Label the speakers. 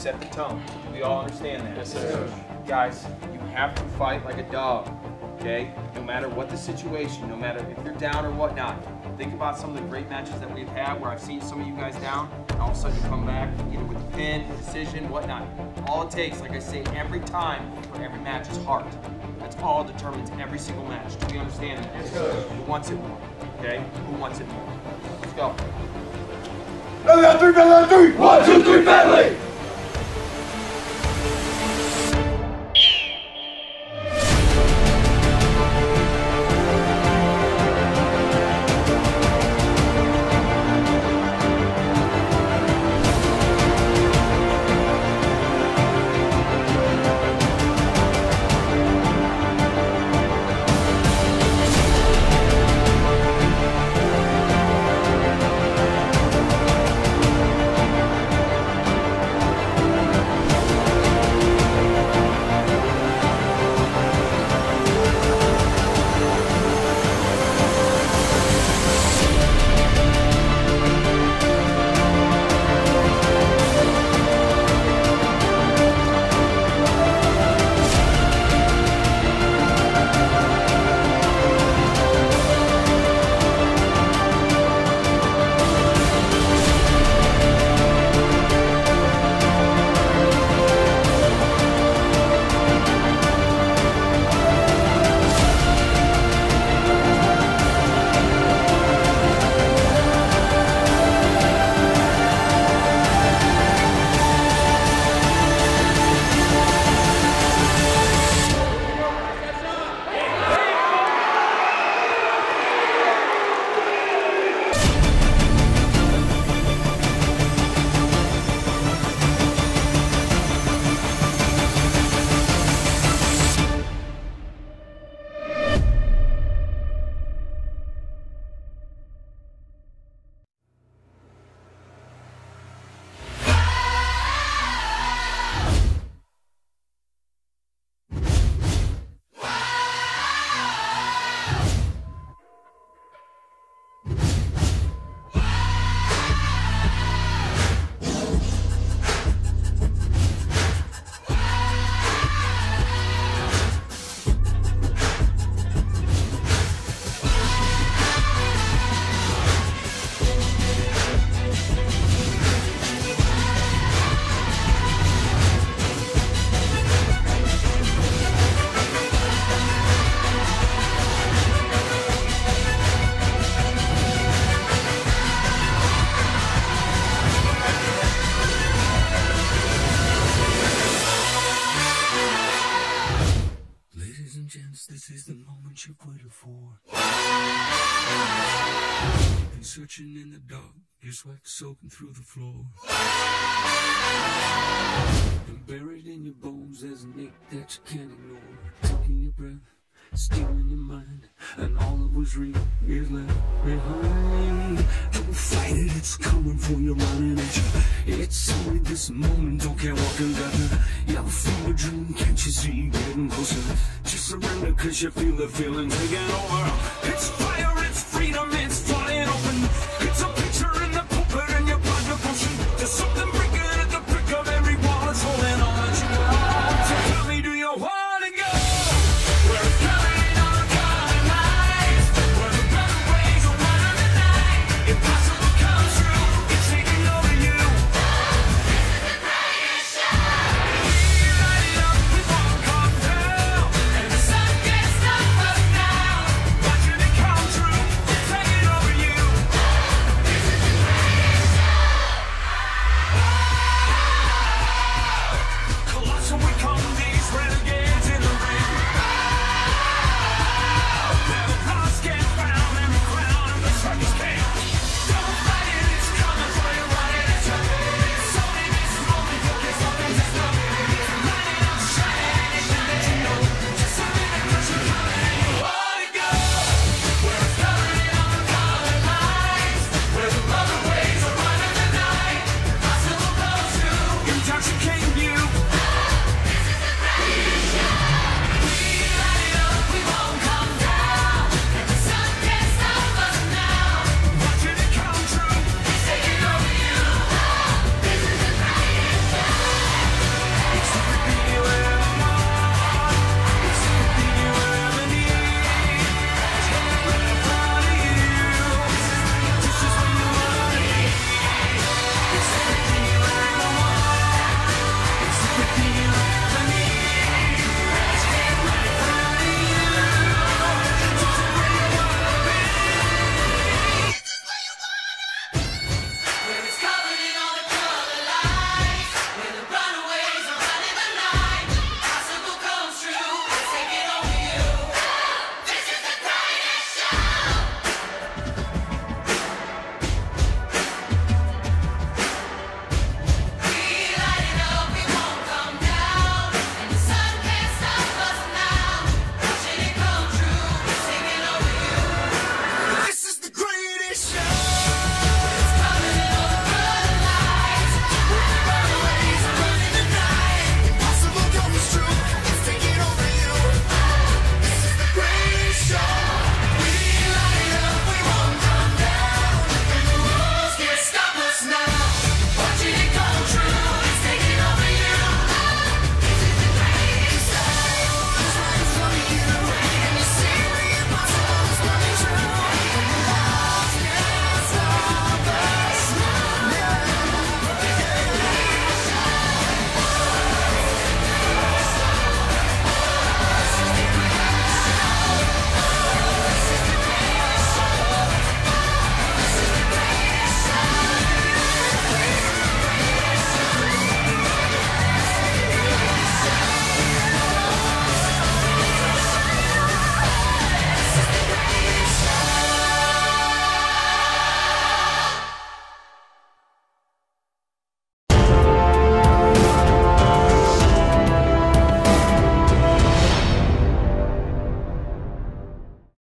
Speaker 1: set the tone. Do we all understand that?
Speaker 2: Yes, sir.
Speaker 1: Guys, you have to fight like a dog, okay? No matter what the situation, no matter if you're down or whatnot. Think about some of the great matches that we've had where I've seen some of you guys down, and all of a sudden you come back, either with a pin, decision, whatnot. All it takes, like I say, every time for every match is heart. That's all determines every single match. Do we understand that?
Speaker 2: Yes, sir.
Speaker 1: Who wants it more? Okay? Who wants it more? Let's go.
Speaker 2: Family 3, 1, 2, 3, family!
Speaker 3: This is the moment you've waited for. Been searching in the dark, your sweat soaking through the floor. And buried in your bones, there's an ache that you can't ignore. Taking your breath, stealing your mind, and all that was real is left behind. Don't fight it, it's coming for you, running at you. It's only this moment, don't care what can happen. You have a fever dream, can't you see you getting closer? Just surrender, cause you feel the feeling taking over. It's fire.